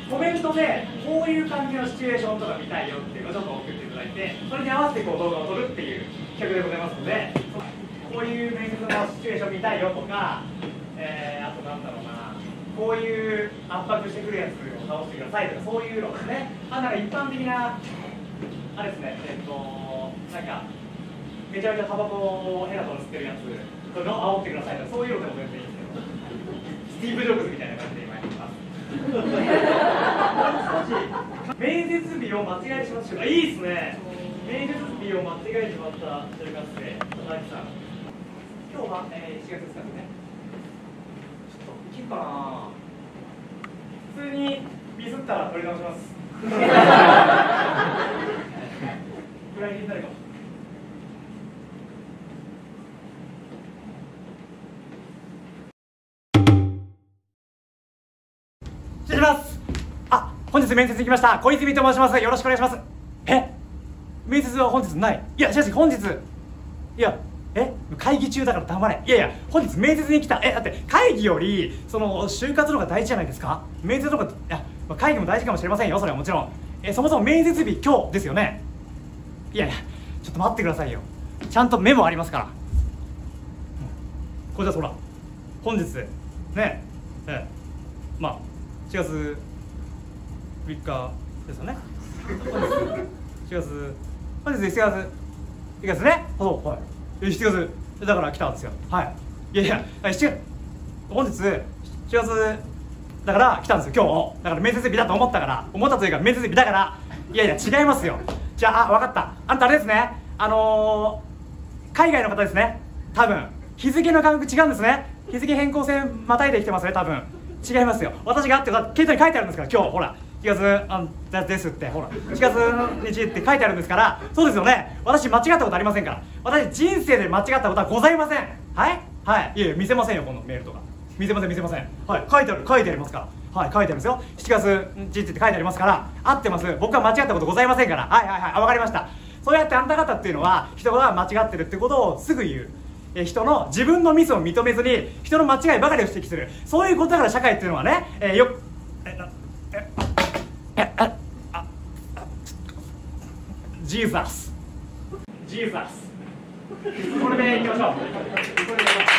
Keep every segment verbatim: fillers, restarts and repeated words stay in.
コメントでこういう感じのシチュエーションとか見たいよっていうのをちょっと送っていただいて、それに合わせてこう動画を撮るっていう企画でございますので、こういう面接のシチュエーション見たいよとか、えー、あとなんだろうな、こういう圧迫してくるやつを倒してくださいとか、そういうのですね。あ、なんか一般的なあれですね、えっとなんかめちゃめちゃタバコをヘラと吸ってるやつそれを煽ってくださいとか、そういうのでも全然いいんですけど、スティーブ・ジョブズみたいな感じで今やってます。面接日を間違えてしまった。いいですね。面接日を間違えてしまった就活生、佐々木さん。今日は、えー、しちがつですからね。ちょっといけるかな。普通にミスったら取り直します。フライになるかも。失礼します。あ、本日面接に来ました小泉と申します。よろしくお願いします。え、面接は本日ない。いや、しかし本日、いや、え、会議中だから黙れ。いやいや、本日面接に来た。え、だって会議よりその就活の方が大事じゃないですか。面接とか、いや、会議も大事かもしれませんよ。それはもちろん。え、そもそも面接日今日ですよね。いやいや、ちょっと待ってくださいよ。ちゃんとメモありますから。うん、これじゃそら本日ね、ええ、まあしがつみっかですよね。しがつ、本日しがつ、しがつね。そう、はい。しちがつだから来たんですよ。はい。いやいや、しちがつ、本日しがつだから来たんですよ。今日だから面接日だと思ったから、思ったというか面接日だから。いやいや違いますよ。じゃあ、あ、分かった。あんたあれですね。あのー、海外の方ですね。多分日付の感覚違うんですね。日付変更線またいできてますね。多分違いますよ。私があって携帯に書いてあるんですから、今日ほらしがつあんですってほらしがつにちって書いてあるんですから。そうですよね。私間違ったことありませんから。私人生で間違ったことはございません。はいはい。いやいや見せませんよ、このメールとか見せません見せません。はい、書いてある書いてありますから。はい、書いてあるんですよ。しちがつにちって書いてありますから、合ってます。僕は間違ったことございませんから。はいはいはい、あ、分かりました。そうやってあんた方っていうのは人が間違ってるってことをすぐ言う。え人の自分のミスを認めずに人の間違いばかりを指摘する、そういうことだから社会っていうのはね、えー、よくえなええああジーザスジーザスこれでいきましょう。これでいきましょう。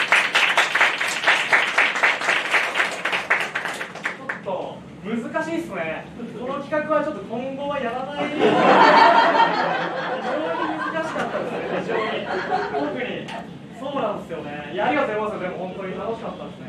ちょっと難しいっすね。この企画はちょっと今後はやらない。非常に難しかったですね。非常に特にそうなんですよね。いや、ありがとうございます。でも本当に楽しかったですね。